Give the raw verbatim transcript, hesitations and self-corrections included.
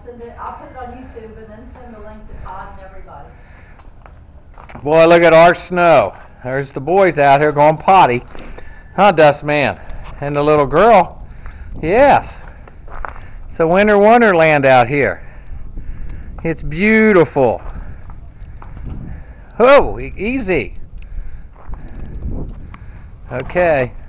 send it, I'll put it on YouTube and then send the link to Todd and everybody. Boy, look at our snow. There's the boys out here going potty. Huh, Dustman? And the little girl. Yes. It's a winter wonderland out here. It's beautiful. Oh, e- easy. Okay.